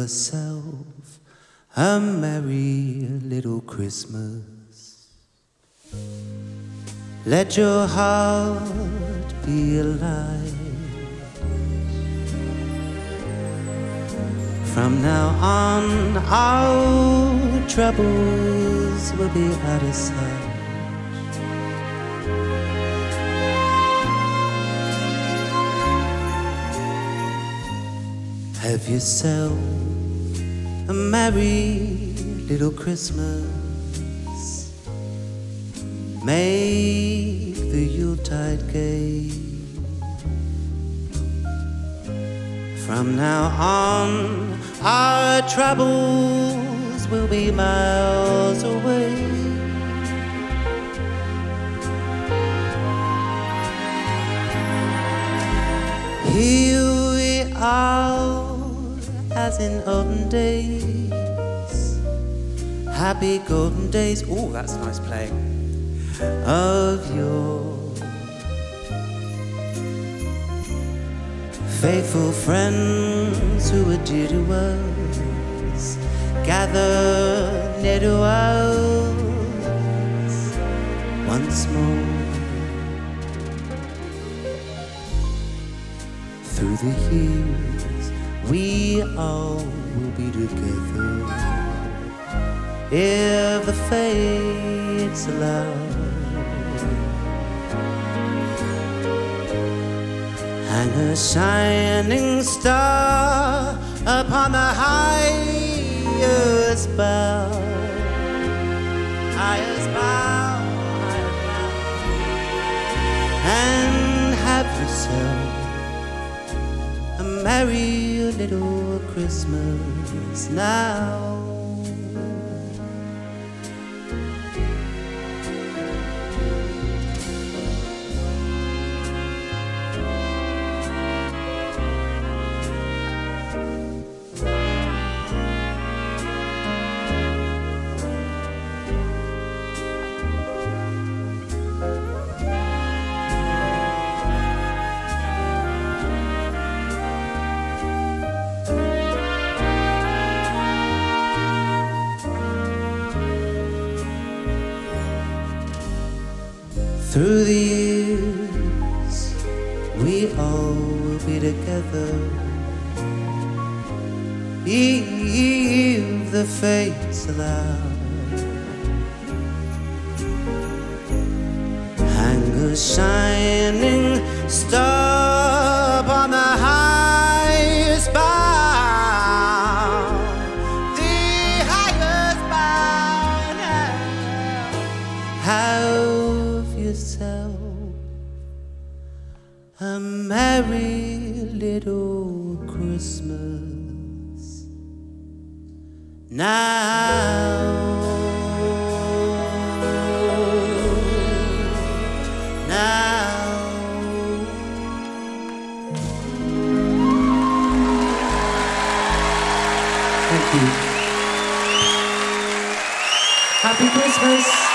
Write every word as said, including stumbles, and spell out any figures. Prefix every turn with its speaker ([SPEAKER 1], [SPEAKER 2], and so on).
[SPEAKER 1] yourself a merry little Christmas. Let your heart be alive. From now on, our troubles will be out of sight. Have yourself a merry little Christmas. Make the Yuletide gay. From now on, our troubles will be miles away. Here we are, as in olden days, happy golden days. Oh, that's nice playing. Of your faithful friends who were dear to us, gather near to us once more. Through the years, we all will be together, if the fates allow. Hang a shining star upon the highest bough, highest bough, highest bough, and have yourself a merry little Christmas now. Through the years, we all will be together, if the fates allow. Hang a shining star upon the highest bough, the highest bough. Have yourself a merry little Christmas now. Now. Thank you. Happy Christmas.